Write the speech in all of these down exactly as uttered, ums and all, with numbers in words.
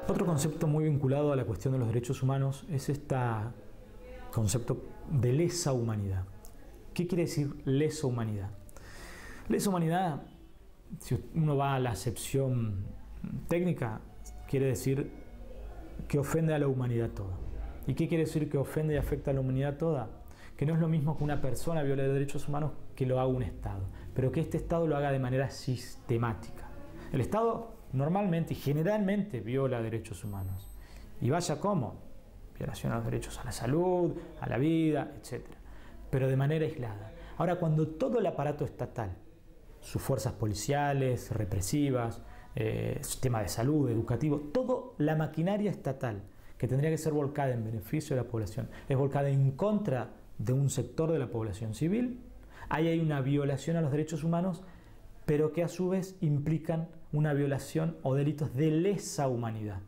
Otro concepto muy vinculado a la cuestión de los derechos humanos es este concepto de lesa humanidad. ¿Qué quiere decir lesa humanidad? Lesa humanidad, si uno va a la acepción técnica, quiere decir que ofende a la humanidad toda. ¿Y qué quiere decir que ofende y afecta a la humanidad toda? Que no es lo mismo que una persona viole derechos humanos que lo haga un Estado, pero que este Estado lo haga de manera sistemática. El Estado normalmente y generalmente viola derechos humanos. Y vaya cómo, violación a los derechos a la salud, a la vida, etcétera. Pero de manera aislada. Ahora, cuando todo el aparato estatal, sus fuerzas policiales, represivas, eh, sistema de salud, educativo, toda la maquinaria estatal que tendría que ser volcada en beneficio de la población, es volcada en contra de un sector de la población civil, ahí hay una violación a los derechos humanos, pero que a su vez implican una violación o delitos de lesa humanidad.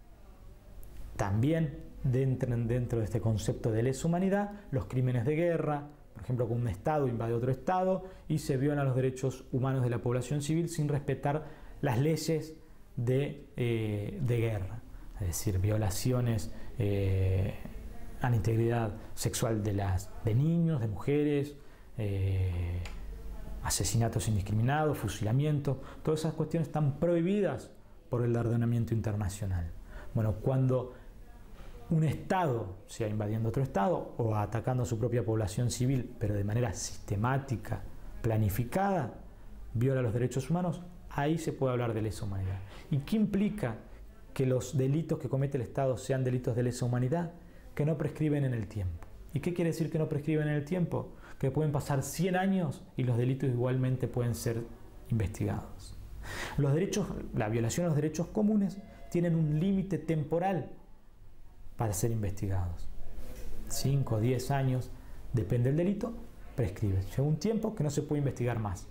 También entran dentro de este concepto de lesa humanidad los crímenes de guerra, por ejemplo, cuando un Estado invade otro Estado y se violan los derechos humanos de la población civil sin respetar las leyes de, eh, de guerra, es decir, violaciones eh, a la integridad sexual de, las, de niños, de mujeres, eh, asesinatos indiscriminados, fusilamientos, todas esas cuestiones están prohibidas por el ordenamiento internacional. Bueno, cuando un Estado, sea invadiendo otro Estado o atacando a su propia población civil, pero de manera sistemática, planificada, viola los derechos humanos, ahí se puede hablar de lesa humanidad. ¿Y qué implica que los delitos que comete el Estado sean delitos de lesa humanidad? Que no prescriben en el tiempo. ¿Y qué quiere decir que no prescriben en el tiempo? Que pueden pasar cien años y los delitos igualmente pueden ser investigados. Los derechos, la violación a los derechos comunes tienen un límite temporal para ser investigados. cinco o diez años, depende del delito, prescribe. Llega un tiempo que no se puede investigar más.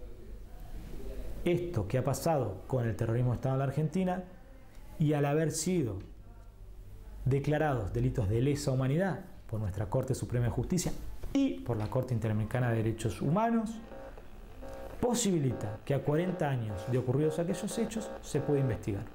Esto que ha pasado con el terrorismo de Estado en la Argentina, y al haber sido declarados delitos de lesa humanidad por nuestra Corte Suprema de Justicia y por la Corte Interamericana de Derechos Humanos, posibilita que a cuarenta años de ocurridos aquellos hechos se pueda investigar.